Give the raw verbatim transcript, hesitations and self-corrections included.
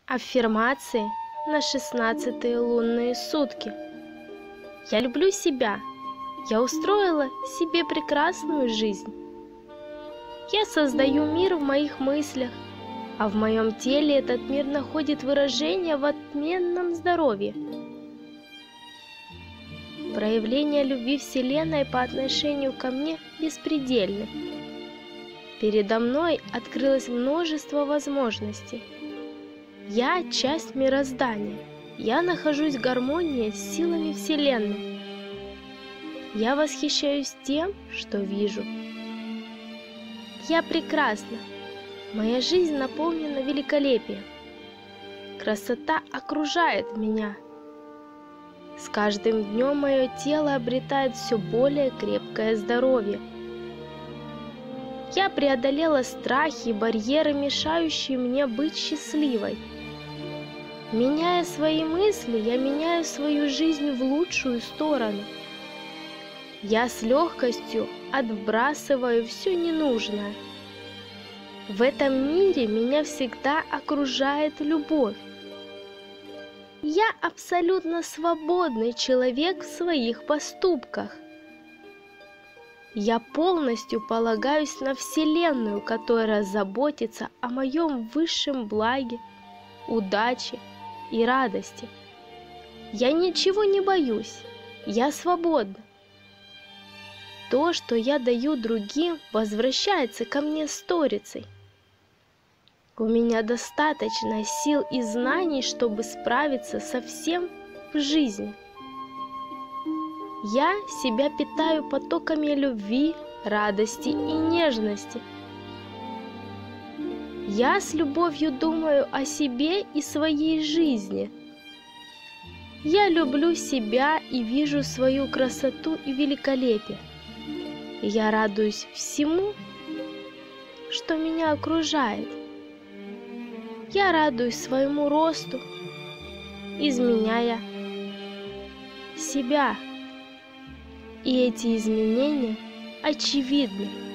Аффирмации на шестнадцатые лунные сутки. Я люблю себя. Я устроила себе прекрасную жизнь. Я создаю мир в моих мыслях, а в моем теле этот мир находит выражение в отменном здоровье. Проявление любви Вселенной по отношению ко мне беспредельны. Передо мной открылось множество возможностей. Я часть мироздания. Я нахожусь в гармонии с силами Вселенной. Я восхищаюсь тем, что вижу. Я прекрасна. Моя жизнь наполнена великолепием. Красота окружает меня. С каждым днем мое тело обретает все более крепкое здоровье. Я преодолела страхи и барьеры, мешающие мне быть счастливой. Меняя свои мысли, я меняю свою жизнь в лучшую сторону. Я с легкостью отбрасываю все ненужное. В этом мире меня всегда окружает любовь. Я абсолютно свободный человек в своих поступках. Я полностью полагаюсь на Вселенную, которая заботится о моем высшем благе, удаче и радости. Я ничего не боюсь, я свободна. То, что я даю другим, возвращается ко мне сторицей. У меня достаточно сил и знаний, чтобы справиться со всем в жизни. Я себя питаю потоками любви, радости и нежности. Я с любовью думаю о себе и своей жизни. Я люблю себя и вижу свою красоту и великолепие. Я радуюсь всему, что меня окружает. Я радуюсь своему росту, изменяя себя. И эти изменения очевидны.